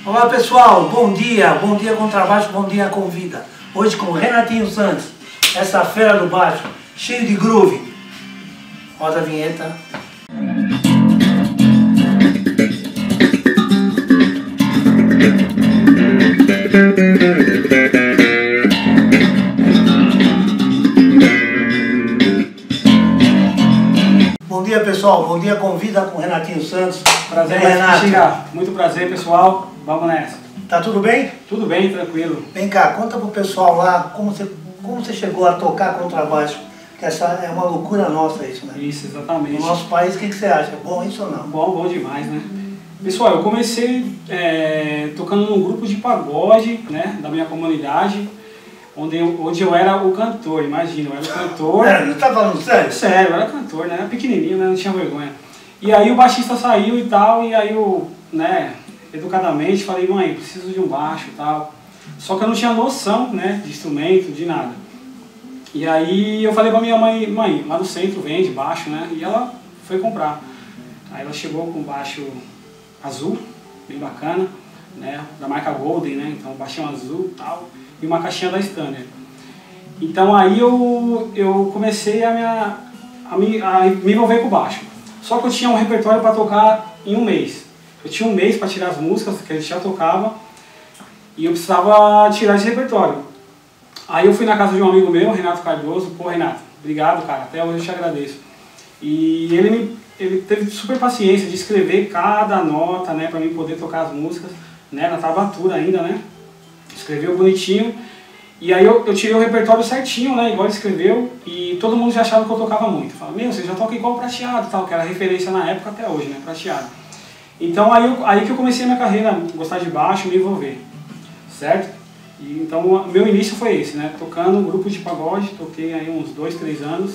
Olá pessoal, bom dia Contrabaixo, bom dia Convida. Hoje com o Renatinho Santos, essa feira do baixo, cheio de groove. Roda a vinheta. Bom dia pessoal, bom dia Convida com o Renatinho Santos. Prazer, Renato. Muito prazer pessoal, vamos nessa. Tá tudo bem? Tudo bem, tranquilo. Vem cá, conta pro pessoal lá como você chegou a tocar contrabaixo, que essa é uma loucura nossa isso, né? Isso, exatamente. No nosso país, o que você acha? Bom isso ou não? Bom demais, né? Pessoal, eu comecei tocando num grupo de pagode, né, da minha comunidade, onde eu era o cantor, imagina, eu era o cantor. Não tá falando sério? Sério, eu era cantor, né? Era pequenininho, né? Não tinha vergonha. E aí o baixista saiu e tal, e aí eu, né, educadamente falei, mãe, preciso de um baixo e tal. Só que eu não tinha noção, né, de instrumento, de nada. E aí eu falei pra minha mãe, mãe, lá no centro vende baixo, né? E ela foi comprar. Aí ela chegou com um baixo azul, bem bacana, né? Da marca Golden, né? Então baixinho azul e tal, e uma caixinha da Standard. Então aí eu comecei a me envolver com o baixo. Só que eu tinha um repertório para tocar em um mês. Eu tinha um mês para tirar as músicas que a gente já tocava e eu precisava tirar esse repertório. Aí eu fui na casa de um amigo meu, Renato Cardoso. Pô, Renato, obrigado, cara, até hoje eu te agradeço. E ele teve super paciência de escrever cada nota, né, para mim poder tocar as músicas, né, na tablatura ainda, né. Escreveu bonitinho. E aí eu tirei o repertório certinho, né, igual ele escreveu, e todo mundo já achava que eu tocava muito. Falava, meu, você já toca igual o Prateado, tal, que era referência na época até hoje, né, Prateado. Então aí que eu comecei a minha carreira, gostar de baixo, me envolver, certo? E, então meu início foi esse, né, tocando um grupo de pagode, toquei aí uns 2, 3 anos.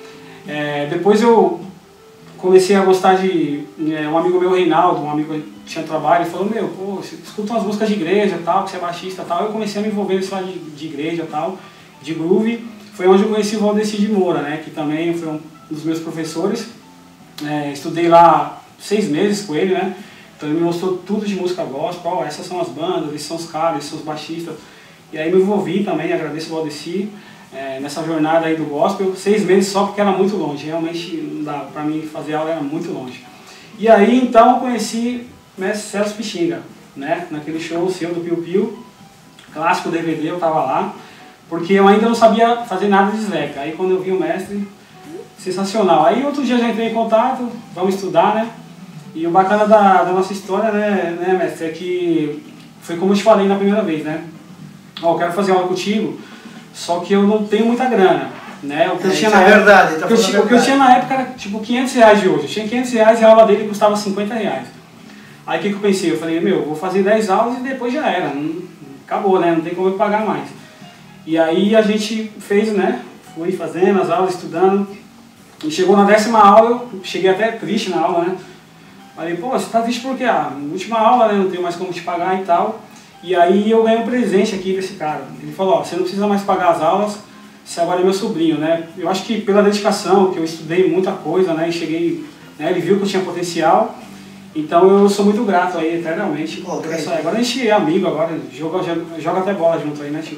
Depois eu comecei a gostar de um amigo meu, Reinaldo, um amigo que tinha trabalho, ele falou, meu, pô, escuta umas músicas de igreja, tal, que você é baixista e tal. Eu comecei a me envolver nesse lado de igreja, tal, de groove. Foi onde eu conheci o Valdeci de Moura, né, que também foi um dos meus professores. Estudei lá 6 meses com ele, né, então ele me mostrou tudo de música gospel, essas são as bandas, esses são os caras, esses são os baixistas. E aí me envolvi também, agradeço o Valdeci. Nessa jornada aí do gospel, 6 meses só porque era muito longe, realmente não dá pra mim fazer aula, era muito longe. E aí então eu conheci o mestre Celso Pixinga, né, naquele show seu do Piu Piu, clássico DVD, eu tava lá, porque eu ainda não sabia fazer nada de Sleca. Aí quando eu vi o mestre, sensacional. Aí outro dia já entrei em contato, vamos estudar, né, e o bacana da nossa história, né, mestre, é que foi como eu te falei na primeira vez, né, ó, eu quero fazer aula contigo, só que eu não tenho muita grana, né? O que eu tinha na época, verdade, o que eu tinha na época era tipo R$500 de hoje. Eu tinha R$500 e a aula dele custava R$50. Aí o que eu pensei? Eu falei, meu, vou fazer 10 aulas e depois já era. Acabou, né? Não tem como eu pagar mais. E aí a gente fez, né? Fui fazendo as aulas, estudando. E chegou na 10ª aula, eu cheguei até triste na aula, né? Falei, pô, você tá triste por quê? Última aula, né? Não tenho mais como te pagar e tal. E aí eu ganhei um presente aqui desse cara. Ele falou, ó, você não precisa mais pagar as aulas, você agora é meu sobrinho, né? Eu acho que pela dedicação, que eu estudei muita coisa, né? E cheguei, né? Ele viu que eu tinha potencial. Então eu sou muito grato aí, eternamente. Okay. Agora a gente é amigo, agora joga até bola junto aí, né, tio?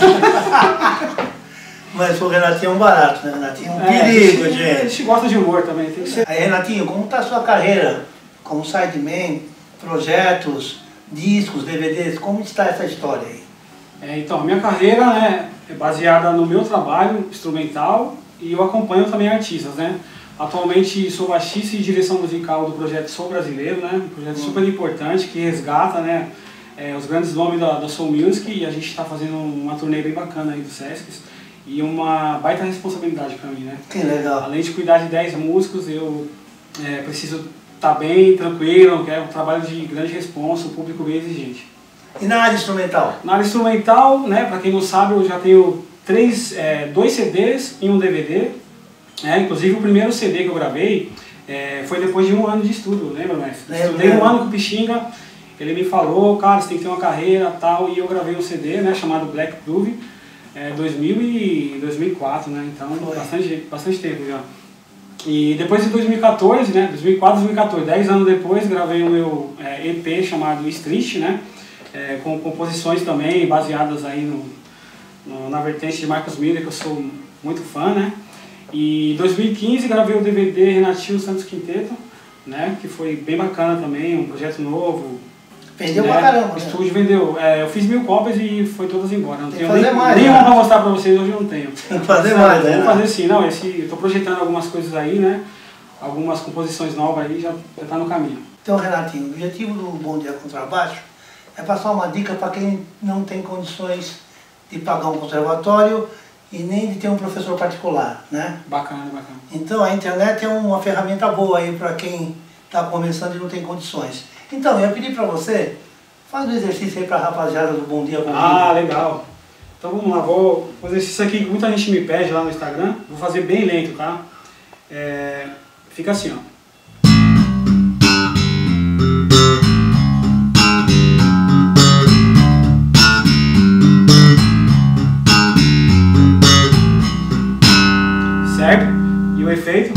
Mas o Renatinho é um barato, né? Renatinho é um perigo, gente. A gente gosta de humor também. Tem que ser. Aí, Renatinho, como tá a sua carreira como sideman, projetos, discos, DVDs, como está essa história aí? Então, a minha carreira, né, é baseada no meu trabalho instrumental e eu acompanho também artistas, né. Atualmente sou baixista e direção musical do projeto Sou Brasileiro, né, um projeto super importante que resgata, né, os grandes nomes da Soul Music, e a gente está fazendo uma turnê bem bacana aí do Sescs e uma baita responsabilidade para mim, né. Que legal. Além de cuidar de 10 músicos, eu preciso tá bem, tranquilo, é um trabalho de grande responsa, o público bem exigente. E na área instrumental? Na área instrumental, né, para quem não sabe, eu já tenho 2 CDs e um DVD. Inclusive o primeiro CD que eu gravei foi depois de 1 ano de estudo, lembra, mestre? Estudei 1 ano com o Pixinga, ele me falou, cara, você tem que ter uma carreira e tal, e eu gravei um CD, né, chamado Black Groove, 2000 e 2004, né, então bastante tempo já. E depois em 2014, né, 2004, 2014, 10 anos depois, gravei o meu EP chamado Street, né, com composições também baseadas aí na vertente de Marcos Miller, que eu sou muito fã, né. E em 2015 gravei o DVD Renatinho Santos Quinteto, né, que foi bem bacana também, um projeto novo. Vendeu pra caramba, O estúdio vendeu. Eu fiz 1000 cópias e foi todas embora. Não tenho mais, nenhuma pra mostrar pra vocês, hoje eu não tenho. Tem que fazer mais, né? Vou fazer sim, não, eu tô projetando algumas coisas aí, né, algumas composições novas aí, já tá no caminho. Então, Renatinho, o objetivo do Bom Dia Contrabaixo é passar uma dica para quem não tem condições de pagar um conservatório e nem de ter um professor particular, né? Bacana, bacana. Então a internet é uma ferramenta boa aí para quem está começando e não tem condições. Então, eu ia pedir para você, faz um exercício aí para a rapaziada do Bom Dia, Bom Dia. Ah, legal. Então vamos lá, vou fazer isso aqui que muita gente me pede lá no Instagram, vou fazer bem lento, tá? Fica assim, ó. Certo? E o efeito?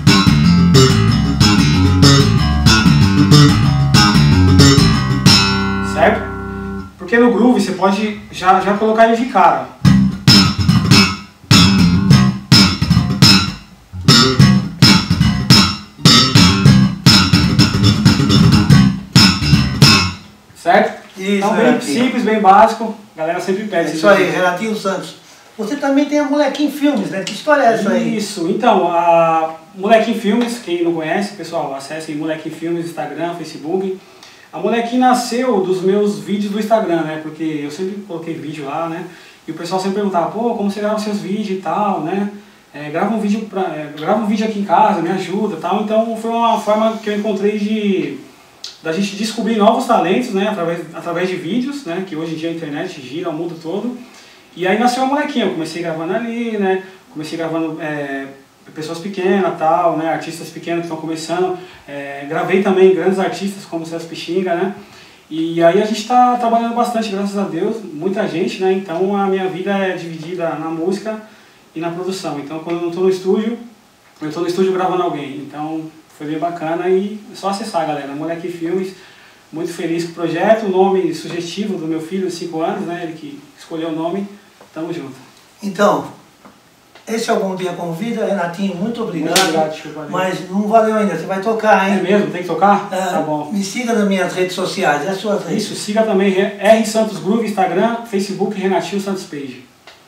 Certo? Porque no groove você pode já colocar ele de cara. Certo? Isso, então bem Renatinho. simples, bem básico. A galera sempre pede. Isso aí, Renatinho Santos. Você também tem a Molequinho Filmes, né? Que história é essa aí? Isso, então, a Molequinho Filmes, quem não conhece, pessoal, acessem Molequinho Filmes, Instagram, Facebook. A Molequinho nasceu dos meus vídeos do Instagram, né? Porque eu sempre coloquei vídeo lá, né? E o pessoal sempre perguntava, pô, como você grava seus vídeos e tal, né? Grava um vídeo aqui em casa, me ajuda e tal. Então foi uma forma que eu encontrei da gente descobrir novos talentos, né? Através de vídeos, né? Que hoje em dia a internet gira o mundo todo. E aí nasceu a Molequinha, eu comecei gravando ali, né? Comecei gravando pessoas pequenas, tal, né? Artistas pequenos que estão começando. Gravei também grandes artistas como o Celso Pixinga, né? E aí a gente está trabalhando bastante, graças a Deus, muita gente, né? Então a minha vida é dividida na música e na produção. Então quando eu não estou no estúdio, eu estou no estúdio gravando alguém. Então foi bem bacana e é só acessar, galera. Molequinho Filmes, muito feliz com o projeto, o nome sugestivo do meu filho de 5 anos, né? Ele que escolheu o nome. Tamo junto. Então, esse é o Bom Dia Convida. Renatinho, muito obrigado. Muito obrigado, Chico. Mas não valeu ainda, você vai tocar, hein? É mesmo? Tem que tocar? Tá bom. Me siga nas minhas redes sociais, as suas redes. Isso, siga também R Santos Groove, Instagram, Facebook, Renatinho Santos Page.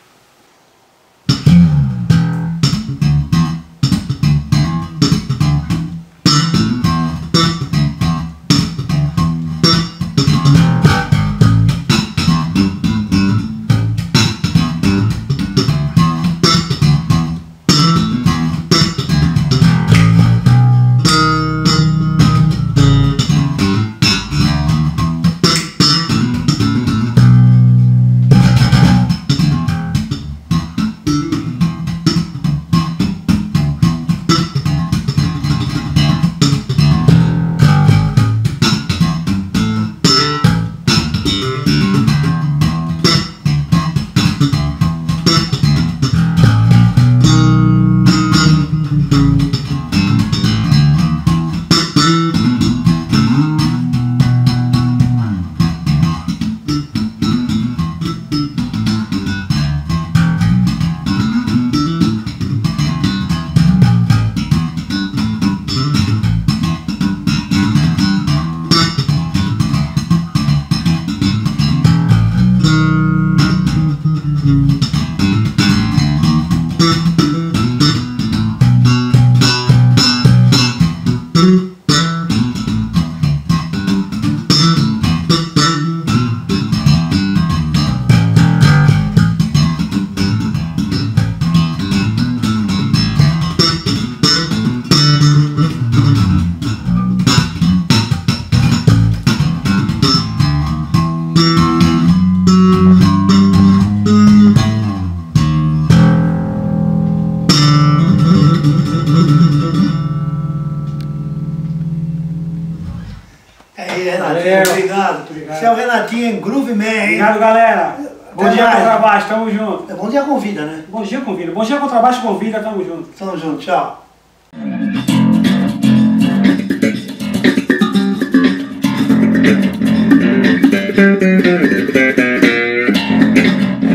Obrigado. Você é o Renatinho, Groove Man, hein? Obrigado, galera. Bom dia, Contrabaixo, tamo junto. Bom Dia Convida, né? Bom dia, Convida. Bom dia, Contrabaixo, Convida, tamo junto. Tamo junto, tchau. Música